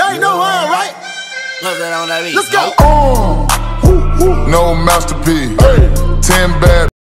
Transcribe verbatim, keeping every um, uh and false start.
Y'all ain't know her, right? What's that on that beat? Let's go. Uh, no masterpiece. Hey. Ten bad.